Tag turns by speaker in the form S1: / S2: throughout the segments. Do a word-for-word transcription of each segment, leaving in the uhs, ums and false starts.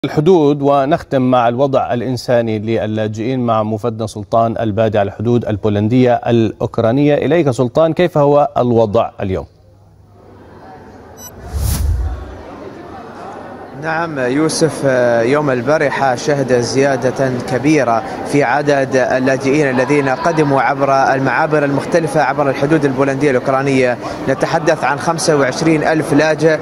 S1: الحدود ونختم مع الوضع الإنساني للاجئين مع مفدنا سلطان البادي على الحدود البولندية الأوكرانية. إليك سلطان، كيف هو الوضع اليوم؟
S2: نعم يوسف، يوم البارحة شهد زيادة كبيرة في عدد اللاجئين الذين قدموا عبر المعابر المختلفة عبر الحدود البولندية الأوكرانية. نتحدث عن خمسة وعشرين ألف لاجئ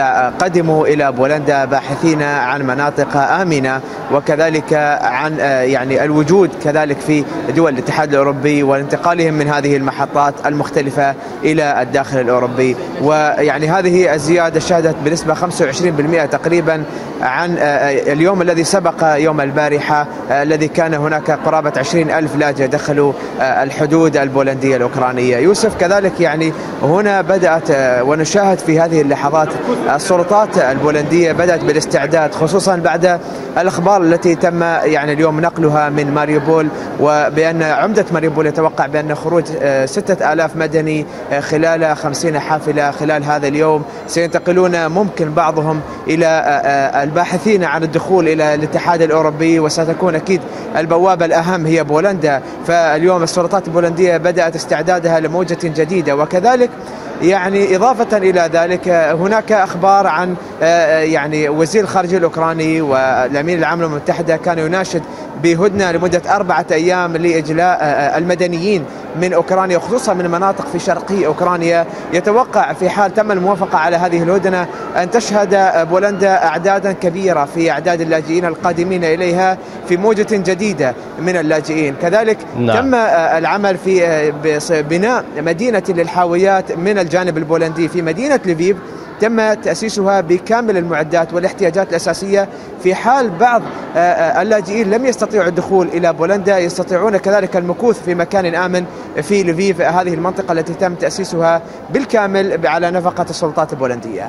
S2: قدموا إلى بولندا باحثين عن مناطق آمنة، وكذلك عن يعني الوجود كذلك في دول الاتحاد الأوروبي وانتقالهم من هذه المحطات المختلفة إلى الداخل الأوروبي. ويعني هذه الزيادة شهدت بنسبة خمسة وعشرين بالمئة تقريبا عن اليوم الذي سبق يوم البارحة الذي كان هناك قرابة عشرين ألف لاجئ دخلوا الحدود البولندية الأوكرانية. يوسف، كذلك يعني هنا بدأت ونشاهد في هذه اللحظات السلطات البولندية بدأت بالاستعداد، خصوصا بعد الأخبار التي تم يعني اليوم نقلها من ماريوبول، وبأن عمدة ماريوبول يتوقع بأن خروج ستة آلاف مدني خلال خمسين حافلة خلال هذا اليوم سينتقلون ممكن بعضهم إلى الباحثين عن الدخول إلى الاتحاد الأوروبي، وستكون أكيد البوابة الأهم هي بولندا. فاليوم السلطات البولندية بدأت استعدادها لموجة جديدة. وكذلك يعني إضافة إلى ذلك هناك أخبار عن يعني وزير الخارجية الأوكراني والأمين العام للأمم المتحدة كان يناشد بهدنة لمدة أربعة أيام لإجلاء المدنيين من أوكرانيا، خصوصا من مناطق في شرقي أوكرانيا. يتوقع في حال تم الموافقة على هذه الهدنة أن تشهد بولندا أعدادا كبيرة في أعداد اللاجئين القادمين إليها في موجة جديدة من اللاجئين. كذلك نعم. تم العمل في بناء مدينة للحاويات من الجانب البولندي في مدينة لفيف، تم تأسيسها بكامل المعدات والاحتياجات الأساسية. في حال بعض اللاجئين لم يستطيعوا الدخول إلى بولندا يستطيعون كذلك المكوث في مكان آمن في لفيف، هذه المنطقة التي تم تأسيسها بالكامل على نفقة السلطات البولندية.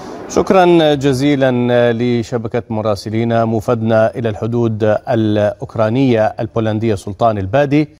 S1: شكرا جزيلا لشبكة مراسلين مفدنا إلى الحدود الأوكرانية البولندية سلطان البادي.